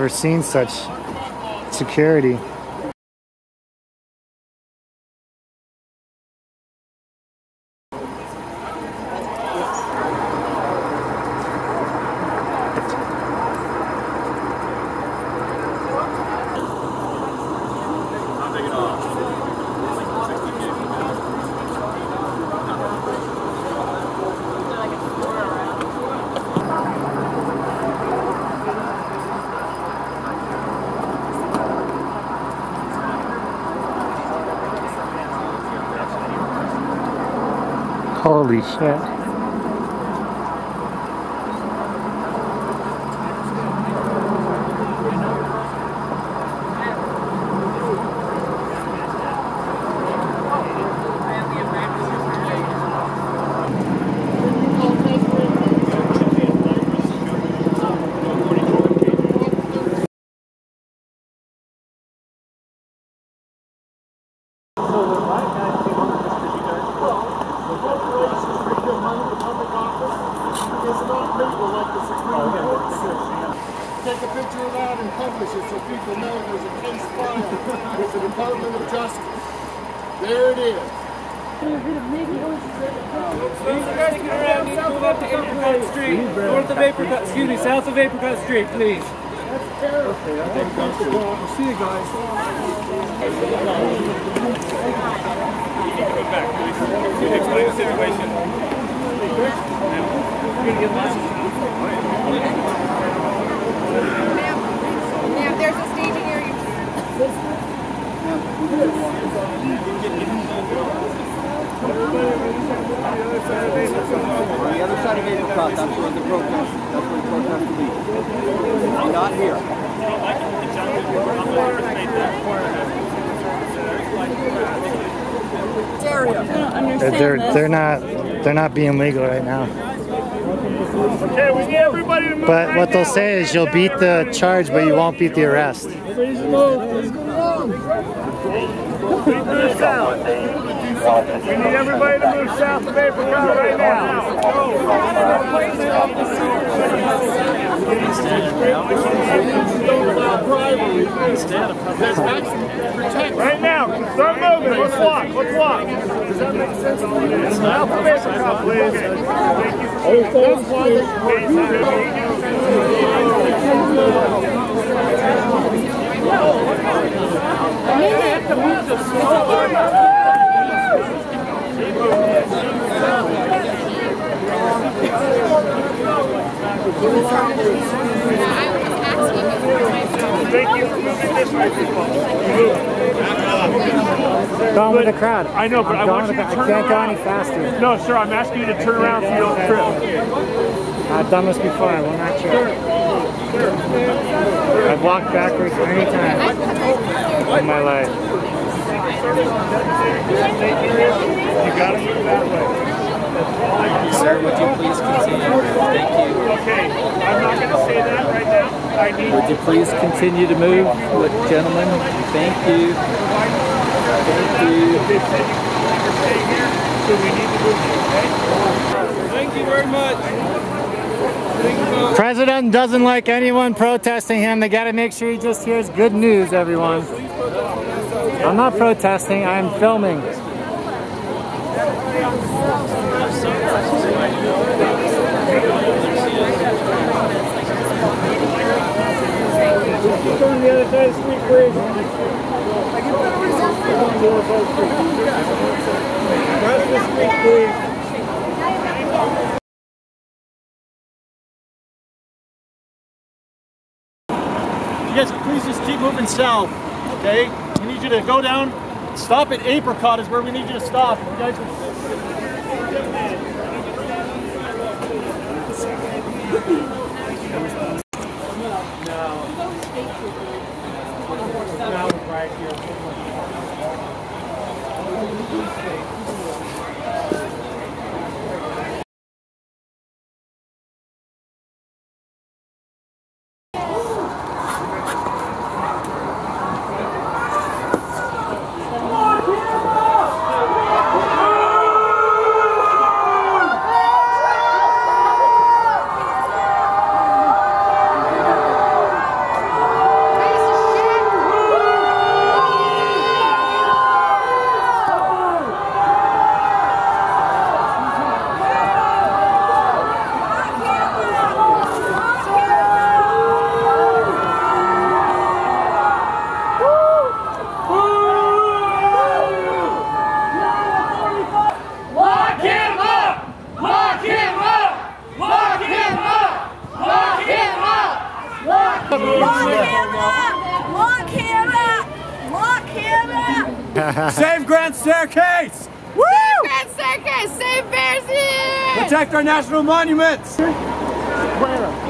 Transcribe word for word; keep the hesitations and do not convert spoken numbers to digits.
never seen such security. Holy shit. Take a picture of that and publish it so people know there's a case filed with the Department of Justice. There it is. South of Apricot Street, north of Apricot, excuse me, south of Apricot Street, please. That's terrible. Okay, I think that's the problem. We'll see you guys. Come back, please. Can you explain the situation? Ma'am, there's a staging area. On the other side of Apricot, that's where the protest, that's where the protest will be. Not here. They're they're not they're not being legal right now. Okay, we need everybody to move. But what they'll say is you'll beat the charge, but you won't beat the arrest. Please move. Please go along. Move south. We need everybody to move south of Apricot right now. Right now, start moving. Let's walk. Let's walk. Does that make sense? South of Apricot, please. That's why Thank you for moving this way, people. Going with the crowd. I know, but I'm I want you to I turn can't around. go any faster. No, sir, I'm asking you to turn around so you don't trip. I've done this before. I will not trip. I've walked backwards many times in my life. You gotta move that way. Sir, would you please continue? Thank you. Okay, I'm not gonna say that right now. I need Would you please continue to move, gentlemen? Thank you. Thank you. They said you can no longer stay here, so we need to move you, okay? Thank you very much. President doesn't like anyone protesting him. They got to make sure he just hears good news, everyone. I'm not protesting, I'm filming. Go on the other side of the street, please. Cross the street, please. You guys, please just keep moving south, okay? We need you to go down. Stop at Apricot is where we need you to stop. You guys are... Now we're right here. Lock him up! Lock him up! Save Grand Staircase! Woo! Grand Staircase! Save Bears here! Protect our national monuments!